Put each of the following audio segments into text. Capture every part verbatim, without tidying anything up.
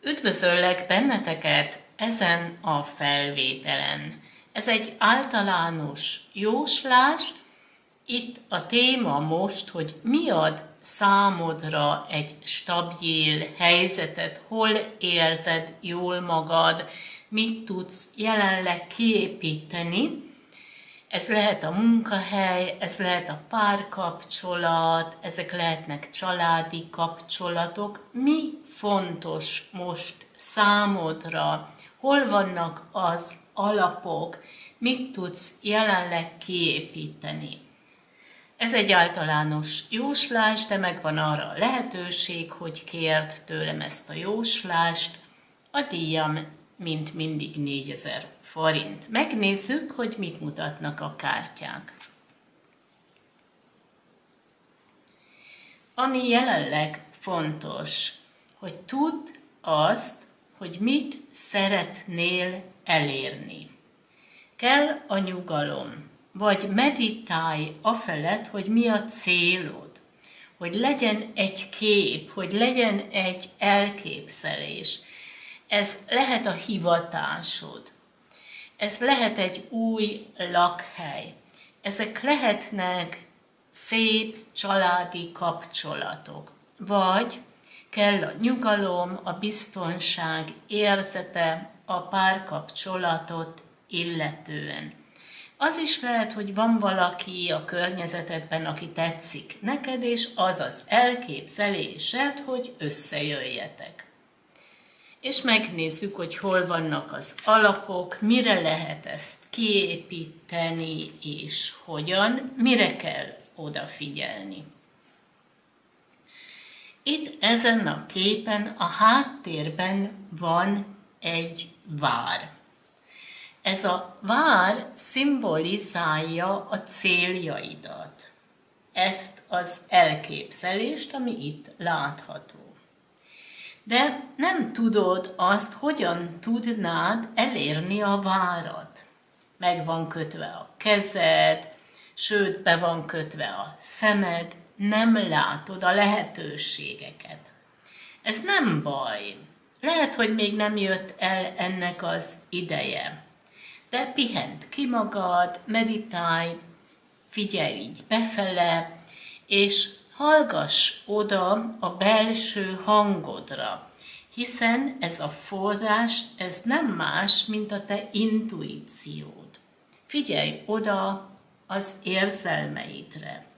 Üdvözöllek benneteket ezen a felvételen. Ez egy általános jóslás. Itt a téma most, hogy mi ad számodra egy stabil helyzetet, hol érzed jól magad, mit tudsz jelenleg kiépíteni. Ez lehet a munkahely, ez lehet a párkapcsolat, ezek lehetnek családi kapcsolatok. Mi fontos most számodra? Hol vannak az alapok? Mit tudsz jelenleg kiépíteni? Ez egy általános jóslás, de megvan arra a lehetőség, hogy kérd tőlem ezt a jóslást. A díjam mint mindig négyezer forint. Megnézzük, hogy mit mutatnak a kártyák. Ami jelenleg fontos, hogy tudd azt, hogy mit szeretnél elérni. Kell a nyugalom, vagy meditálj afelett, hogy mi a célod, hogy legyen egy kép, hogy legyen egy elképzelés. Ez lehet a hivatásod, ez lehet egy új lakhely, ezek lehetnek szép családi kapcsolatok, vagy kell a nyugalom, a biztonság érzete a párkapcsolatot illetően. Az is lehet, hogy van valaki a környezetedben, aki tetszik neked, és az az elképzelésed, hogy összejöjjetek. És megnézzük, hogy hol vannak az alapok, mire lehet ezt kiépíteni, és hogyan, mire kell odafigyelni. Itt ezen a képen a háttérben van egy vár. Ez a vár szimbolizálja a céljaidat, ezt az elképzelést, ami itt látható. De nem tudod azt, hogyan tudnád elérni a várat. Meg van kötve a kezed, sőt, be van kötve a szemed, nem látod a lehetőségeket. Ez nem baj. Lehet, hogy még nem jött el ennek az ideje. De pihent ki magad, meditálj, figyelj így befele, és hallgass oda a belső hangodra, hiszen ez a forrás, ez nem más, mint a te intuíciód. Figyelj oda az érzelmeidre.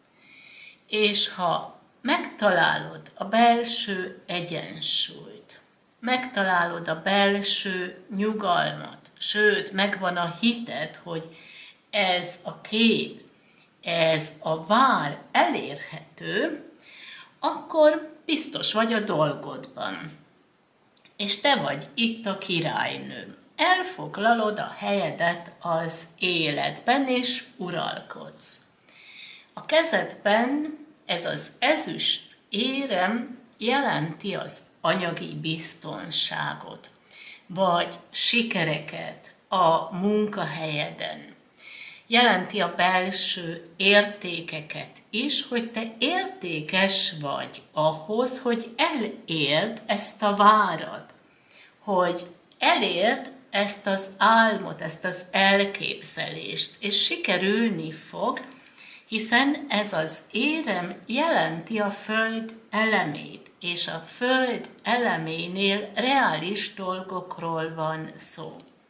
És ha megtalálod a belső egyensúlyt, megtalálod a belső nyugalmat, sőt, megvan a hited, hogy ez a kép, ez a vár elérhető, akkor biztos vagy a dolgodban. És te vagy itt a királynő. Elfoglalod a helyedet az életben, és uralkodsz. A kezedben ez az ezüst érem jelenti az anyagi biztonságot, vagy sikereket a munkahelyeden. Jelenti a belső értékeket is, hogy te értékes vagy ahhoz, hogy elérd ezt a várat, hogy elérd ezt az álmot, ezt az elképzelést, és sikerülni fog, hiszen ez az érem jelenti a föld elemét, és a föld eleménél reális dolgokról van szó.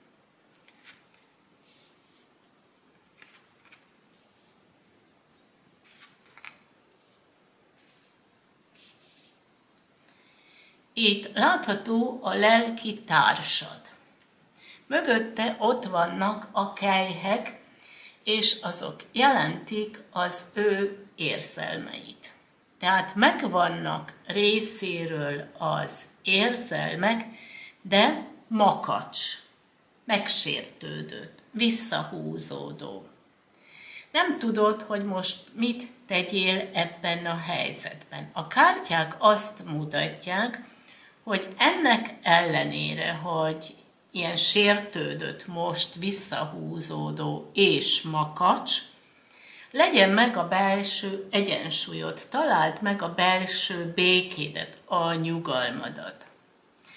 Itt látható a lelki társad. Mögötte ott vannak a kelyhek, és azok jelentik az ő érzelmeit. Tehát megvannak részéről az érzelmek, de makacs, megsértődött, visszahúzódó. Nem tudod, hogy most mit tegyél ebben a helyzetben. A kártyák azt mutatják, hogy ennek ellenére, hogy ilyen sértődött, most visszahúzódó és makacs, legyen meg a belső egyensúlyot, találd meg a belső békédet, a nyugalmadat.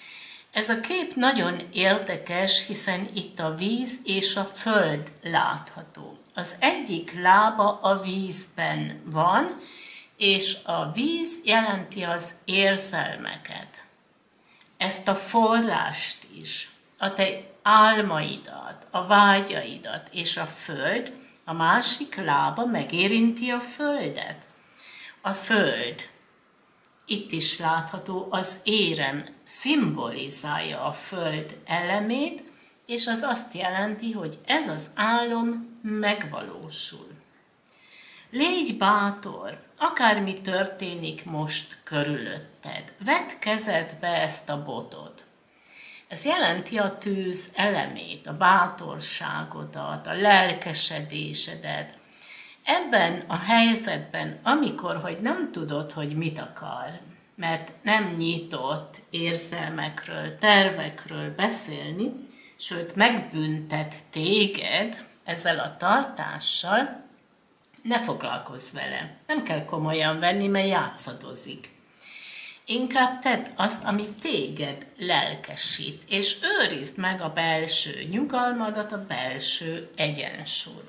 Ez a kép nagyon érdekes, hiszen itt a víz és a föld látható. Az egyik lába a vízben van, és a víz jelenti az érzelmeket. Ezt a forrást is, a te álmaidat, a vágyaidat, és a föld, a másik lába megérinti a földet. A föld, itt is látható, az érem szimbolizálja a föld elemét, és az azt jelenti, hogy ez az álom megvalósul. Légy bátor, akármi történik most körülötted, vedd kezedbe ezt a botot. Ez jelenti a tűz elemét, a bátorságodat, a lelkesedésedet. Ebben a helyzetben, amikor hogy nem tudod, hogy mit akar, mert nem nyitott érzelmekről, tervekről beszélni, sőt megbüntet téged ezzel a tartással, ne foglalkozz vele. Nem kell komolyan venni, mert játszadozik. Inkább tedd azt, ami téged lelkesít, és őrizd meg a belső nyugalmadat, a belső egyensúlyt.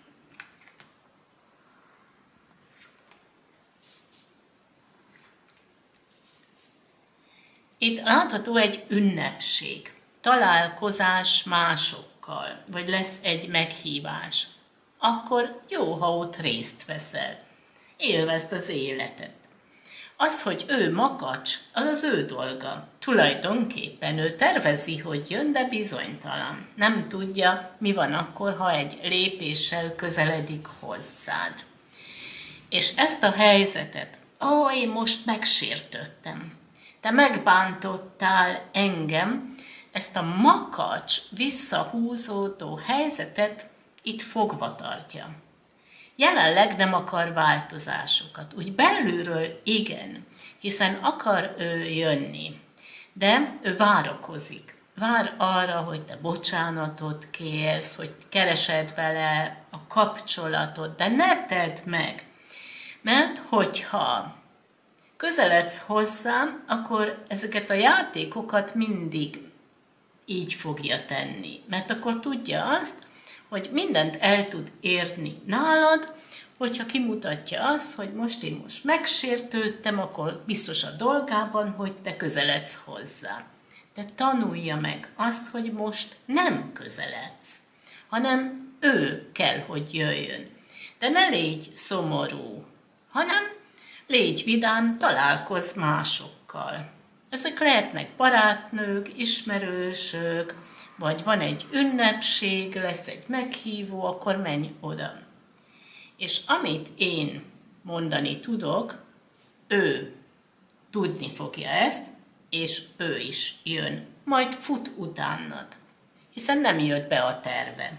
Itt látható egy ünnepség, találkozás másokkal, vagy lesz egy meghívás. Akkor jó, ha ott részt veszel. Élvezd az életet. Az, hogy ő makacs, az az ő dolga. Tulajdonképpen ő tervezi, hogy jön, de bizonytalan. Nem tudja, mi van akkor, ha egy lépéssel közeledik hozzád. És ezt a helyzetet, ó, én most megsértődtem. Te megbántottál engem, ezt a makacs, visszahúzódó helyzetet itt fogva tartja. Jelenleg nem akar változásokat. Úgy belülről igen, hiszen akar ő jönni, de ő várakozik. Vár arra, hogy te bocsánatot kérsz, hogy keresed vele a kapcsolatot, de ne tedd meg. Mert hogyha közeledsz hozzám, akkor ezeket a játékokat mindig így fogja tenni. Mert akkor tudja azt, hogy mindent el tud érni nálad, hogyha kimutatja azt, hogy most én most megsértődtem, akkor biztos a dolgában, hogy te közeledsz hozzá. De tanulja meg azt, hogy most nem közeledsz, hanem ő kell, hogy jöjjön. De ne légy szomorú, hanem légy vidám, találkozz másokkal. Ezek lehetnek barátnők, ismerősök, vagy van egy ünnepség, lesz egy meghívó, akkor menj oda. És amit én mondani tudok, ő tudni fogja ezt, és ő is jön, majd fut utánad, hiszen nem jött be a terve.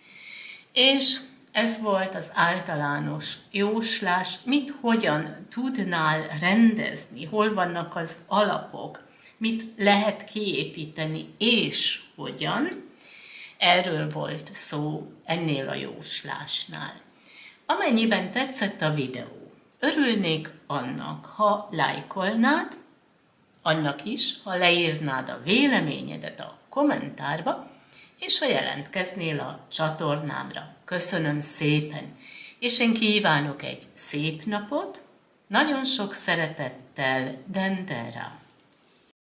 És ez volt az általános jóslás, mit hogyan tudnál rendezni, hol vannak az alapok, mit lehet kiépíteni, és hogyan. Erről volt szó ennél a jóslásnál. Amennyiben tetszett a videó, örülnék annak, ha lájkolnád, annak is, ha leírnád a véleményedet a kommentárba, és ha jelentkeznél a csatornámra. Köszönöm szépen, és én kívánok egy szép napot, nagyon sok szeretettel, Dendera.